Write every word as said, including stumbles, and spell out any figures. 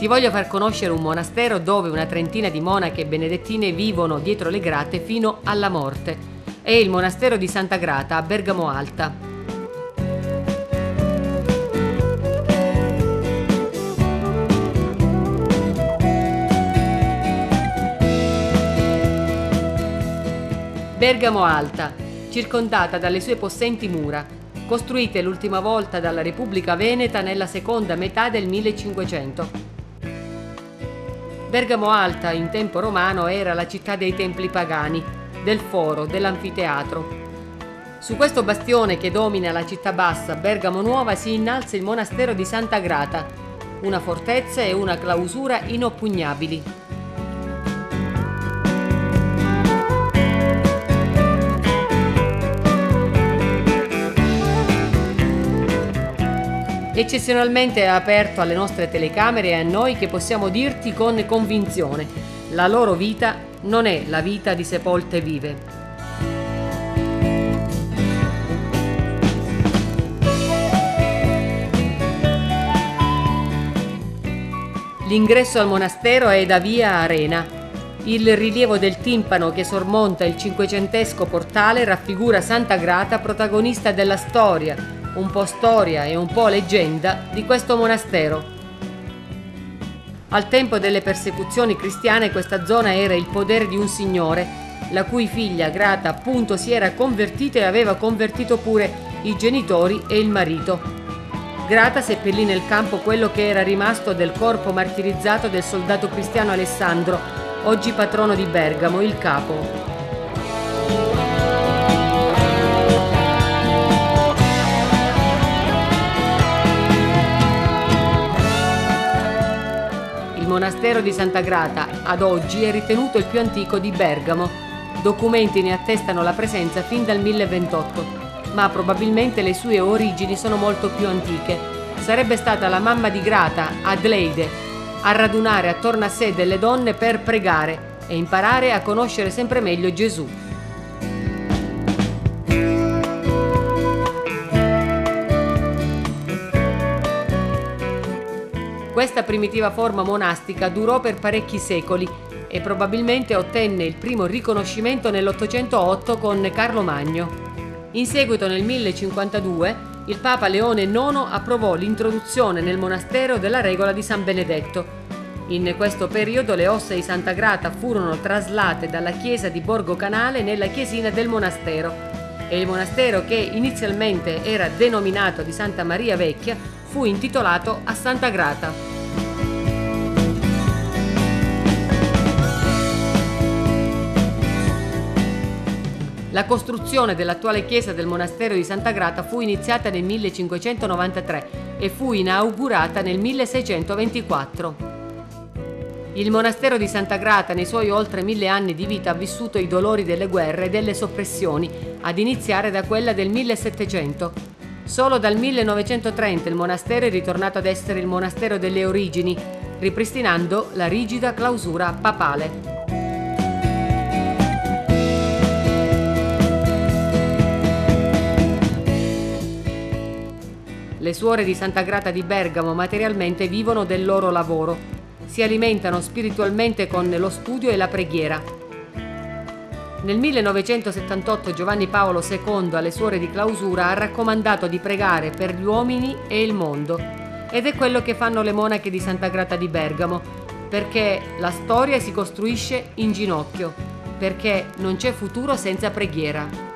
Ti voglio far conoscere un monastero dove una trentina di monache benedettine vivono dietro le grate fino alla morte. È il monastero di Santa Grata a Bergamo Alta. Bergamo Alta, circondata dalle sue possenti mura, costruite l'ultima volta dalla Repubblica Veneta nella seconda metà del millecinquecento. Bergamo Alta, in tempo romano, era la città dei templi pagani, del foro, dell'anfiteatro. Su questo bastione che domina la città bassa, Bergamo Nuova, si innalza il monastero di Santa Grata, una fortezza e una clausura inoppugnabili. Eccezionalmente è aperto alle nostre telecamere e a noi che possiamo dirti con convinzione: la loro vita non è la vita di sepolte vive. L'ingresso al monastero è da via Arena. Il rilievo del timpano che sormonta il cinquecentesco portale raffigura Santa Grata, protagonista della storia, un po' storia e un po' leggenda, di questo monastero. Al tempo delle persecuzioni cristiane questa zona era il podere di un signore, la cui figlia Grata appunto si era convertita e aveva convertito pure i genitori e il marito. Grata seppellì nel campo quello che era rimasto del corpo martirizzato del soldato cristiano Alessandro, oggi patrono di Bergamo, il capo. Il monastero di Santa Grata ad oggi è ritenuto il più antico di Bergamo. Documenti ne attestano la presenza fin dal milleventotto, ma probabilmente le sue origini sono molto più antiche. Sarebbe stata la mamma di Grata, Adelaide, a radunare attorno a sé delle donne per pregare e imparare a conoscere sempre meglio Gesù. Questa primitiva forma monastica durò per parecchi secoli e probabilmente ottenne il primo riconoscimento nell'ottocentootto con Carlo Magno. In seguito, nel millecinquantadue, il Papa Leone nono approvò l'introduzione nel monastero della regola di San Benedetto. In questo periodo le ossa di Santa Grata furono traslate dalla chiesa di Borgo Canale nella chiesina del monastero e il monastero, che inizialmente era denominato di Santa Maria Vecchia, fu intitolato a Santa Grata. La costruzione dell'attuale chiesa del monastero di Santa Grata fu iniziata nel millecinquecentonovantatré e fu inaugurata nel milleseicentoventiquattro. Il monastero di Santa Grata nei suoi oltre mille anni di vita ha vissuto i dolori delle guerre e delle soppressioni, ad iniziare da quella del millesettecento. Solo dal millenovecentotrenta il monastero è ritornato ad essere il monastero delle origini, ripristinando la rigida clausura papale. Le suore di Santa Grata di Bergamo materialmente vivono del loro lavoro, si alimentano spiritualmente con lo studio e la preghiera. Nel millenovecentosettantotto Giovanni Paolo secondo alle suore di clausura ha raccomandato di pregare per gli uomini e il mondo, ed è quello che fanno le monache di Santa Grata di Bergamo, perché la storia si costruisce in ginocchio, perché non c'è futuro senza preghiera.